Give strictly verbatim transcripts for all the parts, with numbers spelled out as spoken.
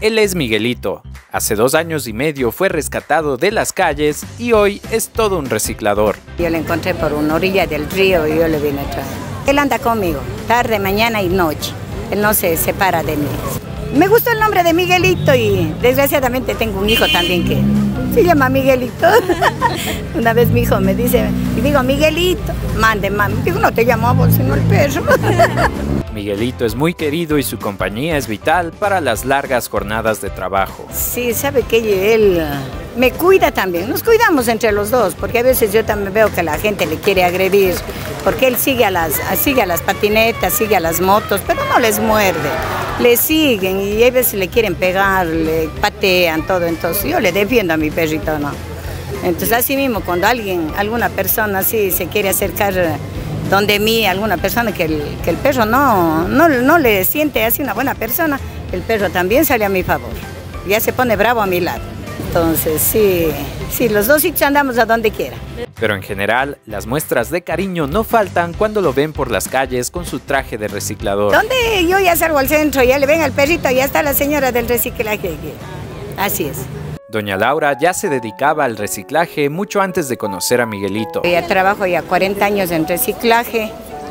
Él es Miguelito. Hace dos años y medio fue rescatado de las calles y hoy es todo un reciclador. Yo lo encontré por una orilla del río y yo le vine a traer. Él anda conmigo, tarde, mañana y noche. Él no se separa de mí. Me gustó el nombre de Miguelito y desgraciadamente tengo un hijo también que se llama Miguelito. Una vez mi hijo me dice, y digo, Miguelito, mande, mami. Digo, no te llamo a vos, sino el perro. Miguelito es muy querido y su compañía es vital para las largas jornadas de trabajo. Sí, sabe que él me cuida también, nos cuidamos entre los dos, porque a veces yo también veo que la gente le quiere agredir, porque él sigue a las, sigue a las patinetas, sigue a las motos, pero no les muerde, le siguen y a veces le quieren pegar, le patean, todo, entonces yo le defiendo a mi perrito, ¿no? Entonces así mismo, cuando alguien, alguna persona así se quiere acercar donde mí, alguna persona que el, que el perro no, no, no le siente así una buena persona, el perro también sale a mi favor, ya se pone bravo a mi lado. Entonces sí, sí, los dos sí andamos a donde quiera. Pero en general, las muestras de cariño no faltan cuando lo ven por las calles con su traje de reciclador. Donde yo ya salgo al centro, ya le ven al perrito, ya está la señora del reciclaje. Así es. Doña Laura ya se dedicaba al reciclaje mucho antes de conocer a Miguelito. Ya trabajo ya cuarenta años en reciclaje,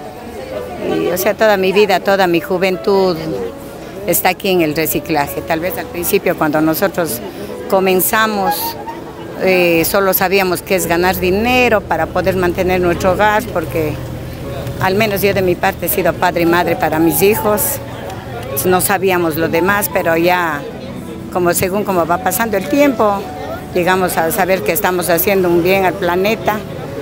y, o sea, toda mi vida, toda mi juventud está aquí en el reciclaje. Tal vez al principio cuando nosotros comenzamos, eh, solo sabíamos que es ganar dinero para poder mantener nuestro hogar, porque al menos yo de mi parte he sido padre y madre para mis hijos. No sabíamos lo demás, pero ya como según como va pasando el tiempo, llegamos a saber que estamos haciendo un bien al planeta,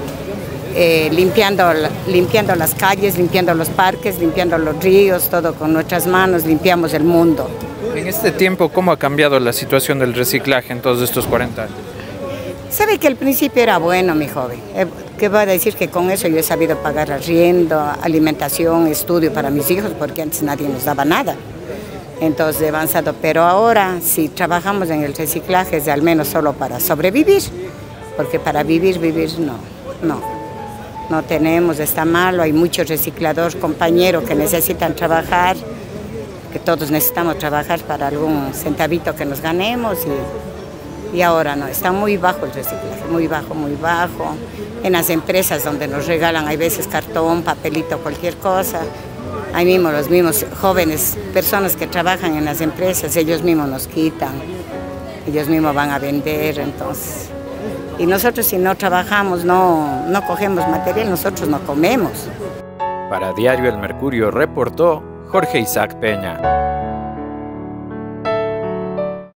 eh, limpiando, limpiando las calles, limpiando los parques, limpiando los ríos, todo con nuestras manos, limpiamos el mundo. En este tiempo, ¿cómo ha cambiado la situación del reciclaje en todos estos cuarenta años? Sabe que al principio era bueno, mi joven. Eh, ¿Qué voy a decir? Que con eso yo he sabido pagar arriendo, alimentación, estudio para mis hijos, porque antes nadie nos daba nada. Entonces he avanzado, pero ahora si trabajamos en el reciclaje es al menos solo para sobrevivir, porque para vivir, vivir no, no, no tenemos, está malo, hay muchos recicladores, compañeros que necesitan trabajar, que todos necesitamos trabajar para algún centavito que nos ganemos y, y ahora no, está muy bajo el reciclaje, muy bajo, muy bajo. En las empresas donde nos regalan hay veces cartón, papelito, cualquier cosa. Ahí mismo los mismos jóvenes, personas que trabajan en las empresas, ellos mismos nos quitan, ellos mismos van a vender, entonces. Y nosotros si no trabajamos, no, no cogemos material, nosotros no comemos. Para Diario El Mercurio reportó Jorge Isaac Peña.